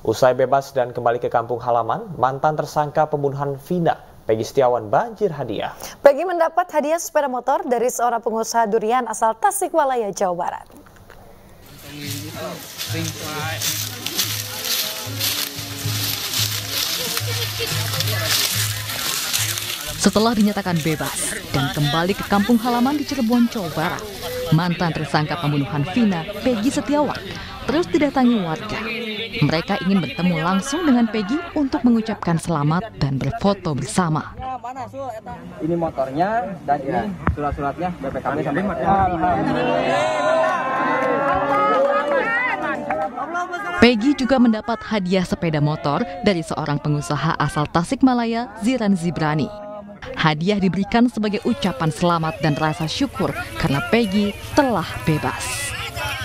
Usai bebas dan kembali ke kampung halaman, mantan tersangka pembunuhan Vina, Peggy Setiawan, banjir hadiah. Peggy mendapat hadiah sepeda motor dari seorang pengusaha durian asal Tasikmalaya, Jawa Barat. Setelah dinyatakan bebas dan kembali ke kampung halaman di Cirebon, Jawa Barat, mantan tersangka pembunuhan Vina, Peggy Setiawan, terus didatangi warga. Mereka ingin bertemu langsung dengan Peggy untuk mengucapkan selamat dan berfoto bersama. Ini motornya dan ini surat-suratnya BPKB sampai Peggy juga mendapat hadiah sepeda motor dari seorang pengusaha asal Tasikmalaya, Ziran Zibrani. Hadiah diberikan sebagai ucapan selamat dan rasa syukur karena Peggy telah bebas.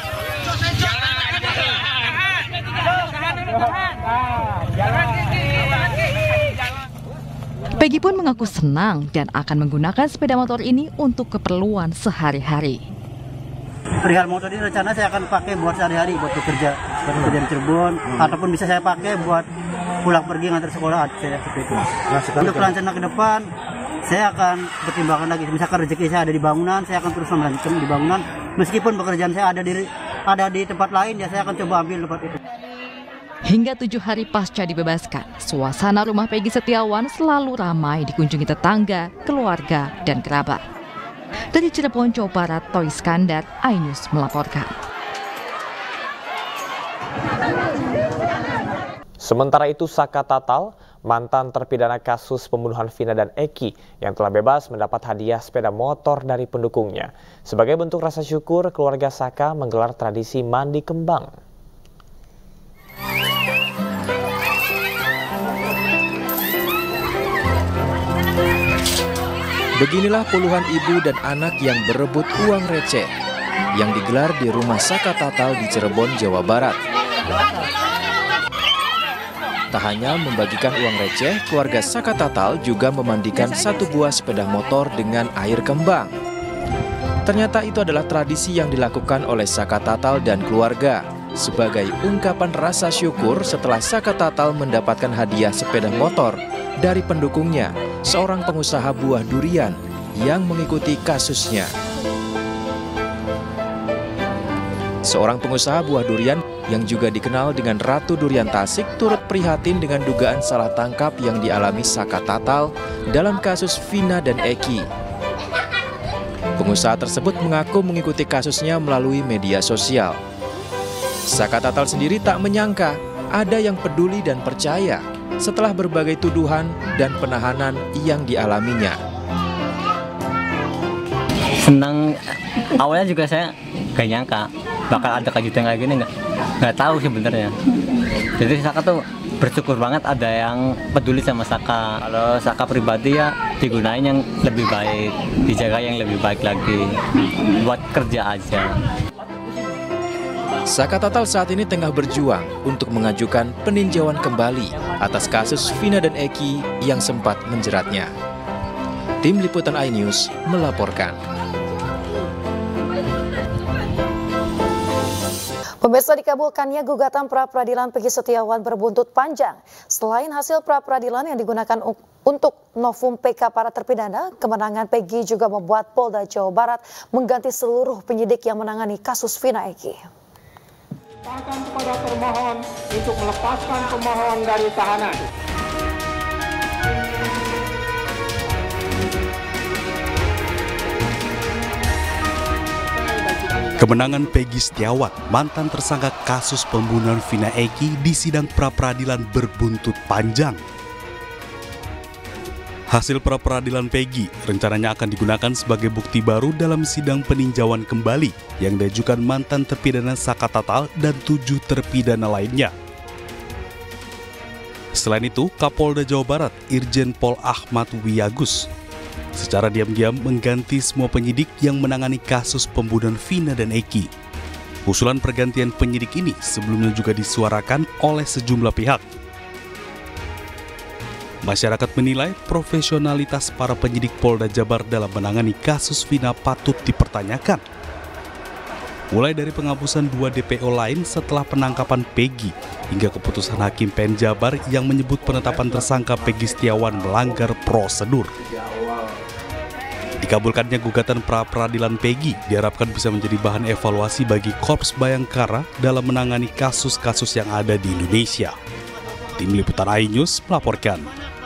Peggy pun mengaku senang dan akan menggunakan sepeda motor ini untuk keperluan sehari-hari. Perihal motor ini rencana saya akan pakai buat sehari-hari, buat bekerja di Cirebon, ataupun bisa saya pakai buat pulang pergi ngantar sekolah saya seperti itu. Untuk rencana ke depan, saya akan pertimbangkan lagi. Misalkan rezeki saya ada di bangunan, saya akan terus melanjutkan di bangunan. Meskipun pekerjaan saya ada di tempat lain, ya saya akan coba ambil tempat itu. Hingga 7 hari pasca dibebaskan, suasana rumah Peggy Setiawan selalu ramai dikunjungi tetangga, keluarga, dan kerabat. Dari Cirebon, Jawa Barat, Toy Skandar, iNews melaporkan. Sementara itu, Saka Tatal, mantan terpidana kasus pembunuhan Vina dan Eki yang telah bebas mendapat hadiah sepeda motor dari pendukungnya. Sebagai bentuk rasa syukur, keluarga Saka menggelar tradisi mandi kembang. Beginilah puluhan ibu dan anak yang berebut uang receh yang digelar di rumah Saka Tatal di Cirebon, Jawa Barat. Tak hanya membagikan uang receh, keluarga Saka Tatal juga memandikan satu buah sepeda motor dengan air kembang. Ternyata itu adalah tradisi yang dilakukan oleh Saka Tatal dan keluarga sebagai ungkapan rasa syukur setelah Saka Tatal mendapatkan hadiah sepeda motor dari pendukungnya, seorang pengusaha buah durian yang mengikuti kasusnya. Seorang pengusaha buah durian yang juga dikenal dengan Ratu Durian Tasik turut prihatin dengan dugaan salah tangkap yang dialami Saka Tatal dalam kasus Vina dan Eki. Pengusaha tersebut mengaku mengikuti kasusnya melalui media sosial. Saka Tatal sendiri tak menyangka ada yang peduli dan percaya setelah berbagai tuduhan dan penahanan yang dialaminya. senang. Awalnya juga saya gak nyangka bakal ada kejutan kayak gini, nggak tahu sebenarnya. Jadi Saka tuh bersyukur banget ada yang peduli sama Saka. Kalau Saka pribadi ya digunain yang lebih baik, dijaga yang lebih baik lagi buat kerja aja. Saka Tatal saat ini tengah berjuang untuk mengajukan peninjauan kembali atas kasus Vina dan Eki yang sempat menjeratnya. Tim Liputan iNews melaporkan. Pemirsa, dikabulkannya gugatan pra-peradilan Peggy Setiawan berbuntut panjang. Selain hasil pra-peradilan yang digunakan untuk novum PK para terpidana, kemenangan Peggy juga membuat Polda Jawa Barat mengganti seluruh penyidik yang menangani kasus Vina Eki. Akan kepada termohon untuk melepaskan pemohon dari tahanan. Kemenangan Peggy Setiawan, mantan tersangka kasus pembunuhan Vina Eki di sidang pra-peradilan berbuntut panjang. Hasil pra-peradilan Peggy rencananya akan digunakan sebagai bukti baru dalam sidang peninjauan kembali yang diajukan mantan terpidana Saka Tatal dan 7 terpidana lainnya. Selain itu, Kapolda Jawa Barat Irjen Pol Ahmad Wiyagus secara diam-diam mengganti semua penyidik yang menangani kasus pembunuhan Vina dan Eki. Usulan pergantian penyidik ini sebelumnya juga disuarakan oleh sejumlah pihak. Masyarakat menilai profesionalitas para penyidik Polda Jabar dalam menangani kasus Vina patut dipertanyakan. mulai dari penghapusan 2 DPO lain setelah penangkapan Peggy, hingga keputusan Hakim PN Jabar yang menyebut penetapan tersangka Peggy Setiawan melanggar prosedur. Dikabulkannya gugatan pra-peradilan Peggy diharapkan bisa menjadi bahan evaluasi bagi Korps Bayangkara dalam menangani kasus-kasus yang ada di Indonesia. Tim Liputan iNews melaporkan.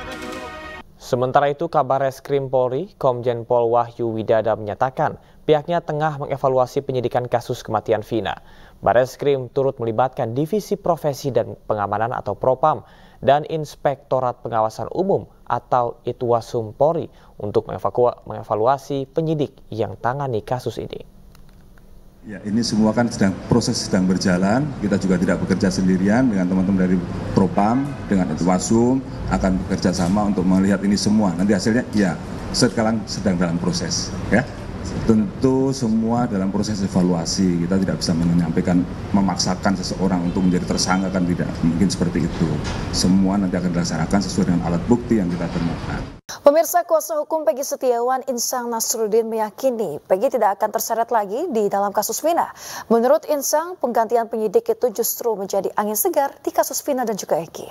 Sementara itu, Kabar Reskrim Polri, Komjen Pol Wahyu Widada menyatakan pihaknya tengah mengevaluasi penyidikan kasus kematian Vina. Bareskrim turut melibatkan Divisi Profesi dan Pengamanan atau Propam dan Inspektorat Pengawasan Umum atau Itwasum Polri untuk mengevaluasi penyidik yang tangani kasus ini. Ya, ini semua kan proses sedang berjalan. Kita juga tidak bekerja sendirian, dengan teman-teman dari Propam, dengan Itwasum akan bekerja sama untuk melihat ini semua. Nanti hasilnya ya sekarang sedang dalam proses, ya. Tentu semua dalam proses evaluasi. Kita tidak bisa menyampaikan, memaksakan seseorang untuk menjadi tersangka, kan tidak mungkin seperti itu. Semua nanti akan dilaksanakan sesuai dengan alat bukti yang kita temukan. Pemirsa, kuasa hukum Peggy Setiawan, Insang Nasruddin, meyakini Peggy tidak akan terseret lagi di dalam kasus Vina. Menurut Insang, penggantian penyidik itu justru menjadi angin segar di kasus Vina dan juga Eki.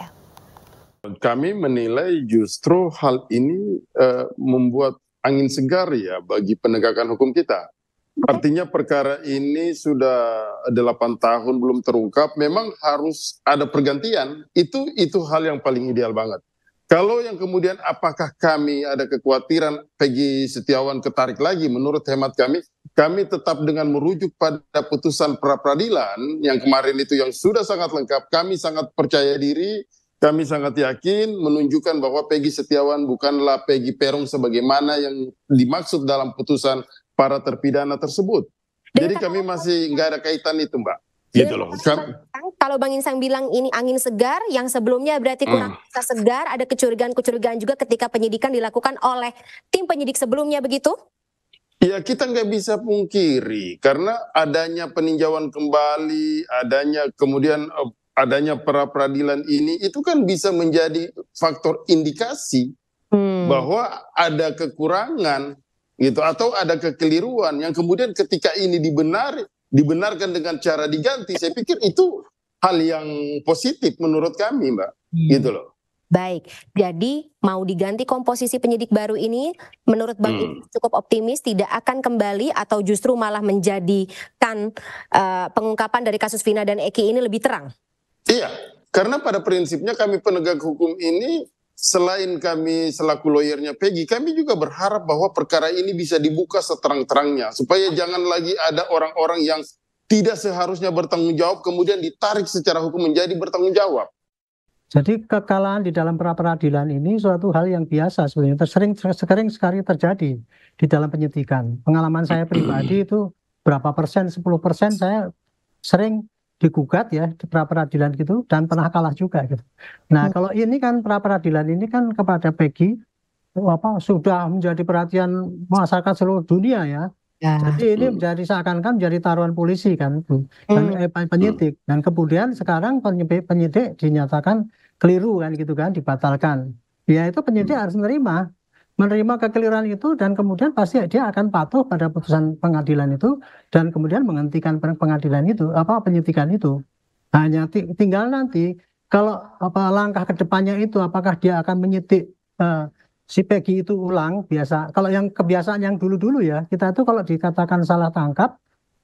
Kami menilai justru hal ini membuat angin segar ya bagi penegakan hukum kita. Artinya perkara ini sudah 8 tahun belum terungkap, memang harus ada pergantian. Itu hal yang paling ideal banget. Kalau yang kemudian apakah kami ada kekhawatiran Peggy Setiawan ketarik lagi, menurut hemat kami tetap dengan merujuk pada putusan pra-peradilan yang kemarin itu yang sudah sangat lengkap. Kami sangat percaya diri, kami sangat yakin menunjukkan bahwa Peggy Setiawan bukanlah Peggy Peron sebagaimana yang dimaksud dalam putusan para terpidana tersebut. Jadi kami masih nggak ada kaitan itu, Mbak. Gitu loh. Kalau Bang Insang bilang ini angin segar, yang sebelumnya berarti kurang bisa segar, ada kecurigaan-kecurigaan juga ketika penyidikan dilakukan oleh tim penyidik sebelumnya, begitu? Ya, kita nggak bisa pungkiri, karena adanya peninjauan kembali, adanya pra-peradilan ini, itu kan bisa menjadi faktor indikasi bahwa ada kekurangan, gitu, atau ada kekeliruan yang kemudian ketika ini dibenarkan dengan cara diganti, saya pikir itu hal yang positif menurut kami, Mbak. Gitu loh. Baik, jadi mau diganti komposisi penyidik baru ini, menurut Bang Ibu cukup optimis tidak akan kembali atau justru malah menjadikan pengungkapan dari kasus Vina dan Eki ini lebih terang? Iya, karena pada prinsipnya kami penegak hukum ini, selain kami selaku lawyernya Peggy, kami juga berharap bahwa perkara ini bisa dibuka seterang-terangnya, supaya jangan lagi ada orang-orang yang tidak seharusnya bertanggung jawab kemudian ditarik secara hukum menjadi bertanggung jawab. Jadi kekalahan di dalam pra-peradilan ini suatu hal yang biasa sebenarnya, sering sekali terjadi di dalam penyidikan. Pengalaman saya pribadi itu berapa persen, 10% saya sering digugat ya di pra-peradilan gitu dan pernah kalah juga gitu. Nah, kalau ini kan pra-peradilan ini kan kepada Peggy sudah menjadi perhatian masyarakat seluruh dunia ya. Jadi ini menjadi seakan-akan menjadi taruhan polisi kan penyidik, dan kemudian sekarang penyidik dinyatakan keliru kan gitu kan, dibatalkan. Ya itu penyidik harus menerima kekeliruan itu, dan kemudian pasti dia akan patuh pada putusan pengadilan itu dan kemudian menghentikan pengadilan itu, penyidikan itu. Hanya tinggal nanti kalau langkah kedepannya itu apakah dia akan menyidik si Peggy itu ulang biasa. Kalau yang kebiasaan yang dulu-dulu ya, kita tuh kalau dikatakan salah tangkap,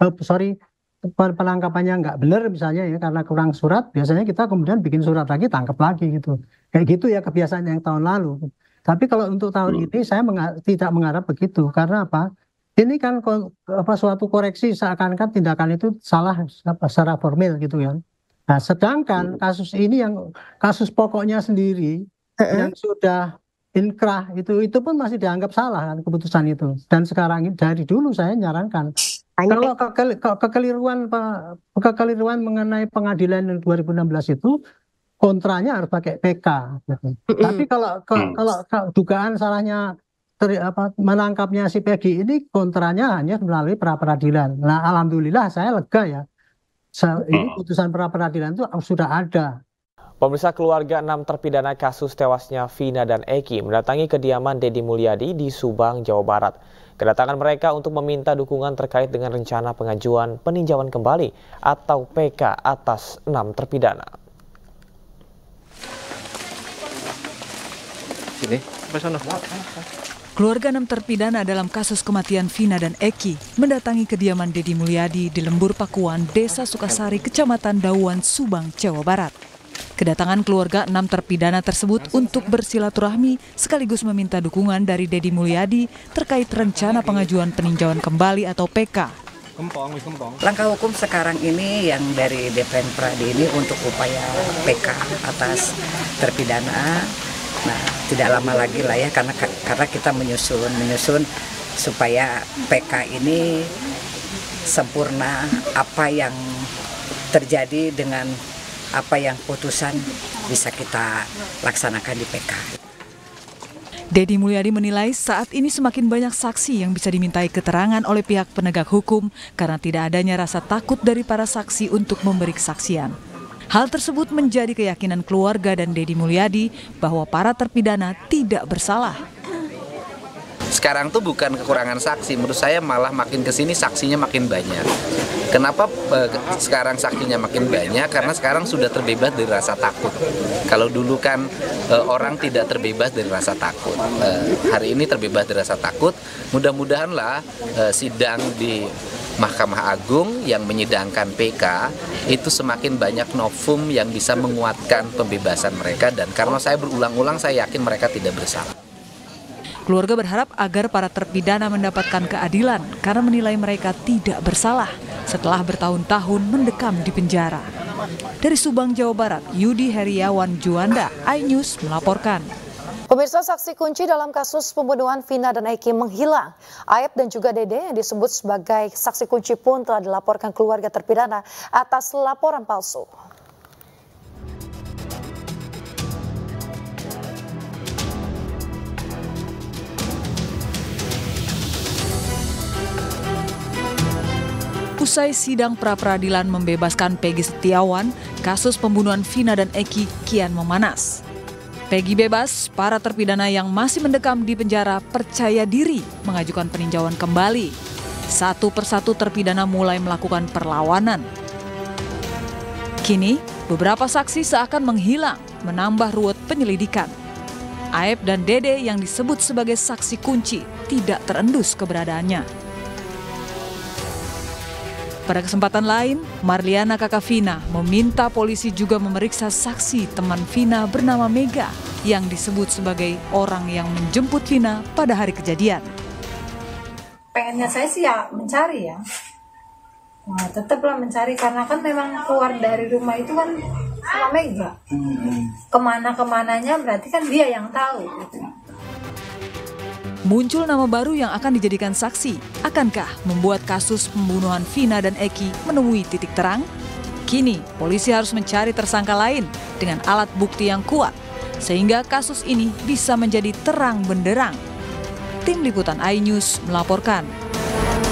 penangkapannya nggak benar misalnya ya karena kurang surat, biasanya kita kemudian bikin surat lagi, tangkap lagi gitu. Kayak gitu ya kebiasaan yang tahun lalu. Tapi kalau untuk tahun ini saya tidak mengharap begitu, karena apa? Ini kan suatu koreksi seakan-akan tindakan itu salah secara formil gitu ya. Nah, sedangkan kasus ini yang kasus pokoknya sendiri yang sudah inkrah itu pun masih dianggap salah kan keputusan itu. Dan sekarang dari dulu saya nyarankan kalau kekeliruan mengenai pengadilan 2016 itu kontranya harus pakai PK. Gitu. Tapi kalau dugaan salahnya menangkapnya si Peggy ini kontranya hanya melalui pra-peradilan. Nah, alhamdulillah saya lega ya. Ini putusan pra-peradilan itu sudah ada. Pemirsa, keluarga 6 terpidana kasus tewasnya Vina dan Eki mendatangi kediaman Deddy Mulyadi di Subang, Jawa Barat. Kedatangan mereka untuk meminta dukungan terkait dengan rencana pengajuan peninjauan kembali atau PK atas 6 terpidana. Keluarga 6 terpidana dalam kasus kematian Vina dan Eki mendatangi kediaman Deddy Mulyadi di Lembur Pakuan, Desa Sukasari, Kecamatan Dauan, Subang, Jawa Barat. Kedatangan keluarga 6 terpidana tersebut untuk bersilaturahmi sekaligus meminta dukungan dari Deddy Mulyadi terkait rencana pengajuan peninjauan kembali atau PK. Langkah hukum sekarang ini yang dari DPN Pradi ini untuk upaya PK atas terpidana. Nah, tidak lama lagi lah ya karena kita menyusun supaya PK ini sempurna, apa yang terjadi dengan apa yang putusan bisa kita laksanakan di PK. Deddy Mulyadi menilai saat ini semakin banyak saksi yang bisa dimintai keterangan oleh pihak penegak hukum karena tidak adanya rasa takut dari para saksi untuk memberi kesaksian. Hal tersebut menjadi keyakinan keluarga dan Deddy Mulyadi bahwa para terpidana tidak bersalah. Sekarang tuh bukan kekurangan saksi, menurut saya malah makin kesini saksinya makin banyak. Kenapa sekarang saksinya makin banyak? Karena sekarang sudah terbebas dari rasa takut. Kalau dulu kan orang tidak terbebas dari rasa takut. Hari ini terbebas dari rasa takut. Mudah-mudahanlah sidang di Mahkamah Agung yang menyidangkan PK itu semakin banyak novum yang bisa menguatkan pembebasan mereka, dan karena saya berulang-ulang saya yakin mereka tidak bersalah. Keluarga berharap agar para terpidana mendapatkan keadilan karena menilai mereka tidak bersalah setelah bertahun-tahun mendekam di penjara. Dari Subang, Jawa Barat, Yudi Heriawan Juanda, iNews melaporkan. Pemirsa, saksi kunci dalam kasus pembunuhan Vina dan Eki menghilang. Aep dan juga Dede yang disebut sebagai saksi kunci pun telah dilaporkan keluarga terpidana atas laporan palsu. Usai sidang pra-peradilan membebaskan Peggy Setiawan, kasus pembunuhan Vina dan Eki kian memanas. Peggy bebas, para terpidana yang masih mendekam di penjara percaya diri mengajukan peninjauan kembali. Satu persatu terpidana mulai melakukan perlawanan. Kini, beberapa saksi seakan menghilang, menambah ruwet penyelidikan. Aep dan Dede yang disebut sebagai saksi kunci tidak terendus keberadaannya. Pada kesempatan lain, Marliana kakak Vina meminta polisi juga memeriksa saksi teman Vina bernama Mega yang disebut sebagai orang yang menjemput Vina pada hari kejadian. Pengennya saya sih ya mencari ya. Nah, tetaplah mencari karena kan memang keluar dari rumah itu kan sama Mega. Kemana-kemananya berarti kan dia yang tahu. Gitu. Muncul nama baru yang akan dijadikan saksi. Akankah membuat kasus pembunuhan Vina dan Eki menemui titik terang? Kini, polisi harus mencari tersangka lain dengan alat bukti yang kuat, sehingga kasus ini bisa menjadi terang benderang. Tim Liputan iNews melaporkan.